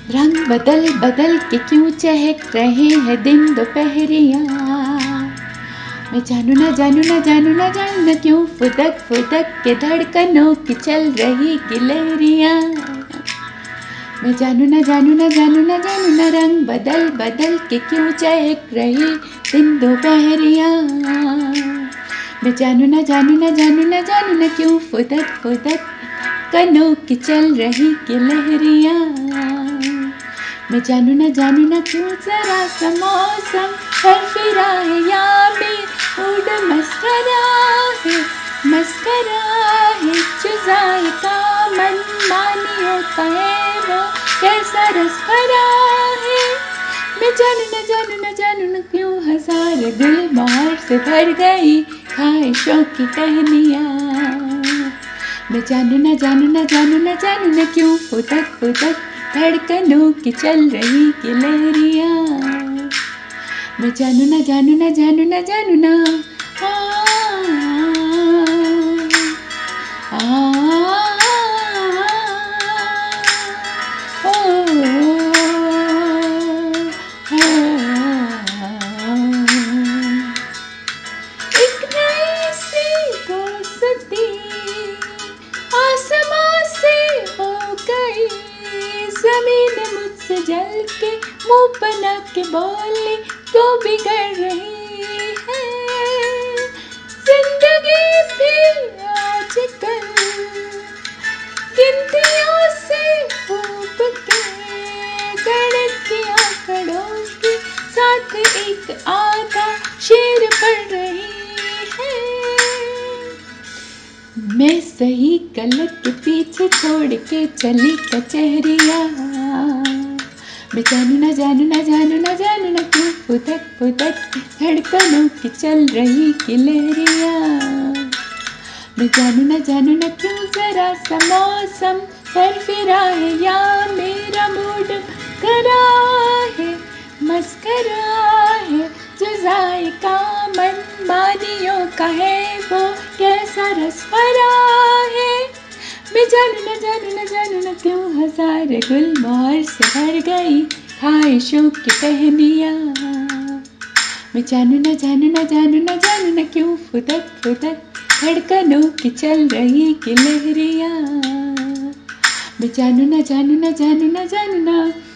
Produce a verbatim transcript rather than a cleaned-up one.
रंग बदल बदल के क्यों चहक रहे हैं दिन दोपहरिया। मैं जानू ना जानू ना जानू ना जानू ना क्यों फुदक फुदक के धड़कनों की चल रही गिलहरियाँ। मैं जानू ना जानू ना जानू ना जानू ना रंग बदल बदल के क्यों चहक रही दिन दोपहरिया। मैं जानू ना जानू ना जानू ना जानू ना क्यों फुदक फुदक कनों की चल रही गिलहरियाँ। मैं जानू ना जानू ना क्यों जरा सा मौसम हर फिरा है या में मूड मस्करा है मस्करा है जुज़ाए का मन मानियों का है वो कैसा रस भरा है। मैं जानू ना जानू ना जानू ना क्यों हजार दिल मोहर से भर गई ख्वाहिशों की टहनियाँ। मैं जानू ना जानू ना जानू ना जानू ना क्यों फुदक फुदक धड़कनों की चल रही गिलहरियाँ। मैं जानू ना जानू ना जानू ना जानू ना आ, आ, आ, एक नई सी दोस्ती आसमां से हो गई। ज़मीन मुझसे जल के मुँह बना के बोली तो बिगड़ रही है जिंदगी भी आजकल गिनतियों से ऊब के गणित की आंकड़ों के साथ एक आधा शेर पढ़ रही है। मैं सही गलत के पीछे छोड़ के चली कचहरिया। मैं जानू ना जानू ना जानू ना जानू ना क्यों फुदक फुदक धड़कनों की चल रही गिलहरिया। मैं जानू ना जानू ना क्यों जरा सा मौसम सर फिरा है या मेरा मूड करा है मस्करा है जुज़ाए का मन मानियों का है वो कैसा रस भरा है। मैं जानू ना जानू ना जानू ना क्यों हजार गुल मोहर से भर गई ख्वाहिशों की टहनियाँ। मैं जानू ना जानू ना जानू ना जानू ना क्यों फुदक फुदक धड़कनों की चल रही गिलहरियाँ। मैं जानू ना जानू ना जानू ना जानू ना